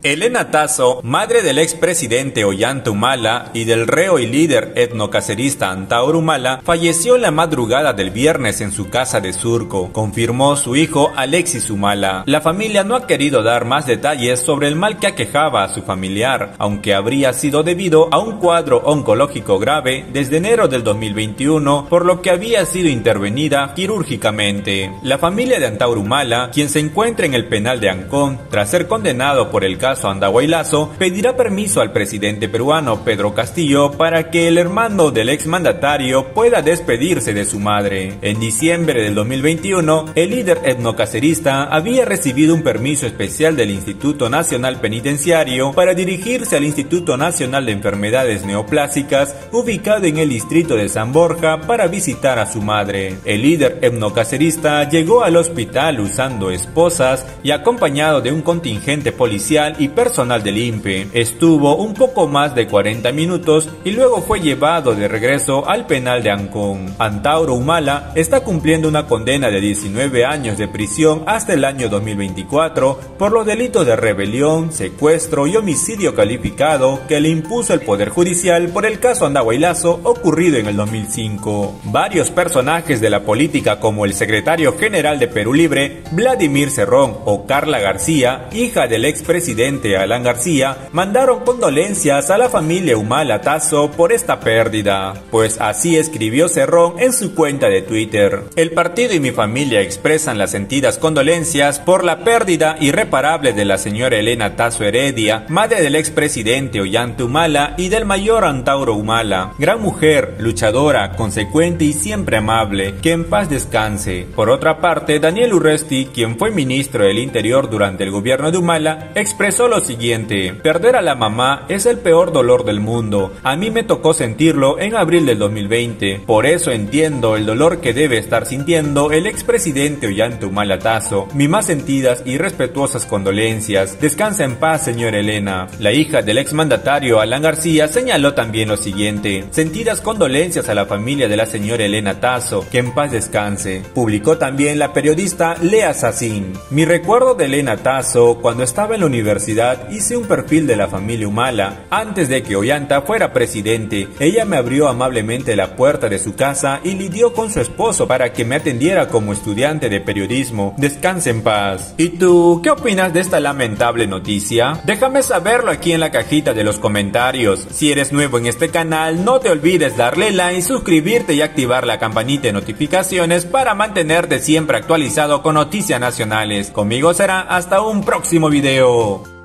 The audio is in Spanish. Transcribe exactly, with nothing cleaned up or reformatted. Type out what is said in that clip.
Elena Tasso, madre del expresidente Ollanta Humala y del reo y líder etnocacerista Antauro Humala, falleció en la madrugada del viernes en su casa de Surco, confirmó su hijo Alexis Humala. La familia no ha querido dar más detalles sobre el mal que aquejaba a su familiar, aunque habría sido debido a un cuadro oncológico grave desde enero del dos mil veintiuno, por lo que había sido intervenida quirúrgicamente. La familia de Antauro Humala, quien se encuentra en el penal de Ancón tras ser condenado por el caso Andahuaylazo, pedirá permiso al presidente peruano Pedro Castillo para que el hermano del exmandatario pueda despedirse de su madre. En diciembre del dos mil veintiuno, el líder etnocacerista había recibido un permiso especial del Instituto Nacional Penitenciario para dirigirse al Instituto Nacional de Enfermedades Neoplásicas, ubicado en el distrito de San Borja, para visitar a su madre. El líder etnocacerista llegó al hospital usando esposas y acompañado de un contingente policial y personal del I N P E. Estuvo un poco más de cuarenta minutos y luego fue llevado de regreso al penal de Ancón. Antauro Humala está cumpliendo una condena de diecinueve años de prisión hasta el año dos mil veinticuatro por los delitos de rebelión, secuestro y homicidio calificado que le impuso el Poder Judicial por el caso Andahuaylazo ocurrido en el dos mil cinco. Varios personajes de la política, como el secretario general de Perú Libre, Vladimir Cerrón, o Carla García, hija del expresidente Alan García, mandaron condolencias a la familia Humala Tasso por esta pérdida, pues así escribió Cerrón en su cuenta de Twitter: el partido y mi familia expresan las sentidas condolencias por la pérdida irreparable de la señora Elena Tasso Heredia, madre del expresidente Ollanta Humala y del mayor Antauro Humala, gran mujer, luchadora, consecuente y siempre amable, que en paz descanse. Por otra parte, Daniel Urresti, quien fue ministro del Interior durante el gobierno de Humala, expresó lo siguiente: perder a la mamá es el peor dolor del mundo. A mí me tocó sentirlo en abril del dos mil veinte. Por eso entiendo el dolor que debe estar sintiendo el expresidente Ollanta Humala Tasso. Mis más sentidas y respetuosas condolencias. Descansa en paz, señora Elena. La hija del exmandatario Alan García señaló también lo siguiente: sentidas condolencias a la familia de la señora Elena Tasso, que en paz descanse. Publicó también la periodista Lea Sacín: mi recuerdo de Elena Tasso cuando estaba en la universidad. Hice un perfil de la familia Humala antes de que Ollanta fuera presidente. Ella me abrió amablemente la puerta de su casa y lidió con su esposo para que me atendiera como estudiante de periodismo. Descanse en paz. ¿Y tú qué opinas de esta lamentable noticia? Déjame saberlo aquí en la cajita de los comentarios. Si eres nuevo en este canal, no te olvides darle like, suscribirte y activar la campanita de notificaciones para mantenerte siempre actualizado con noticias nacionales. Conmigo será hasta un próximo video.